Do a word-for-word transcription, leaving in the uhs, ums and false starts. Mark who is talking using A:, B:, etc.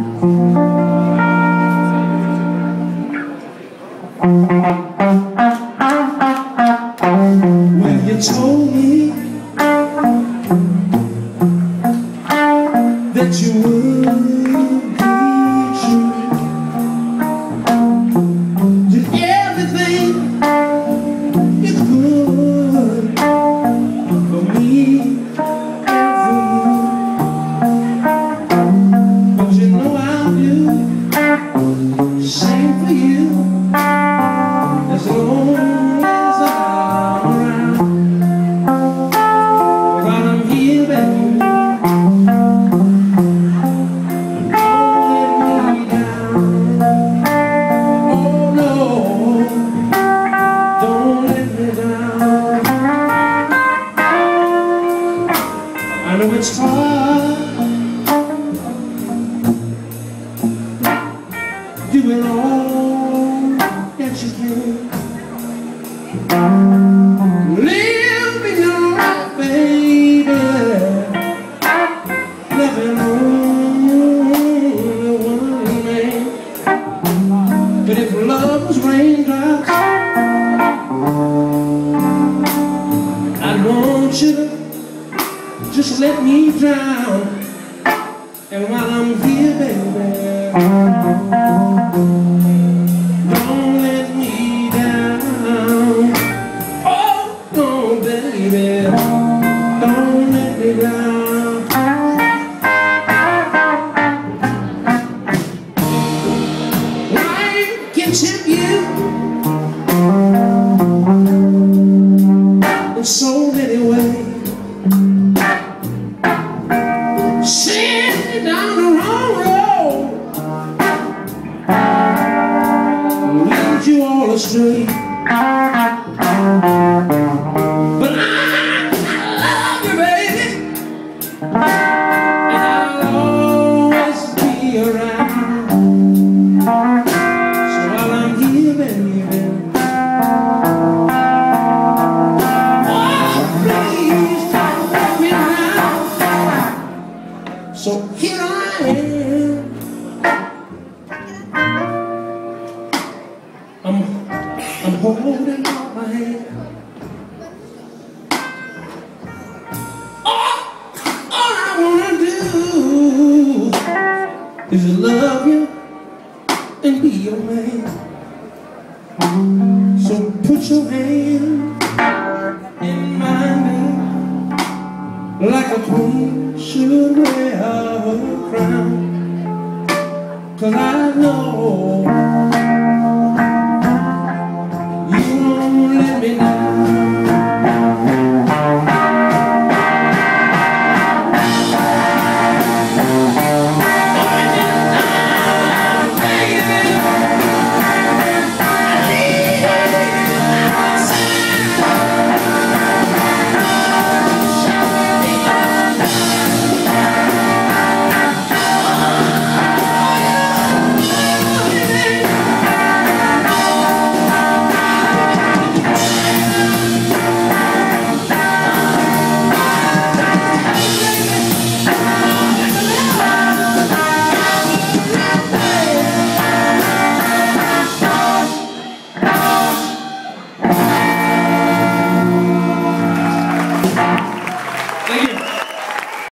A: When you told me that you would be true, did everything you could for me and for you. But you know I'll do the same for you as long as I'm around. While I'm here, baby, I know it's hard doing all that you can. Live in your life, baby, loving only one man. But if love was raindrops, I'd want you to just let me drown. And while I'm here, baby, don't let me down. Oh, no, baby, don't let me down. Life can tip you in so many ways. Send you down the wrong road, lead you all astray. But I, I love you, baby, and I'll always be around. So while I'm here, baby, oh, please don't let me down. So here I am, I'm, I'm holding out my hand. All, all I wanna do is love you and be your man. So put your hand in mine, like a queen should wear her crown. 'Cause I know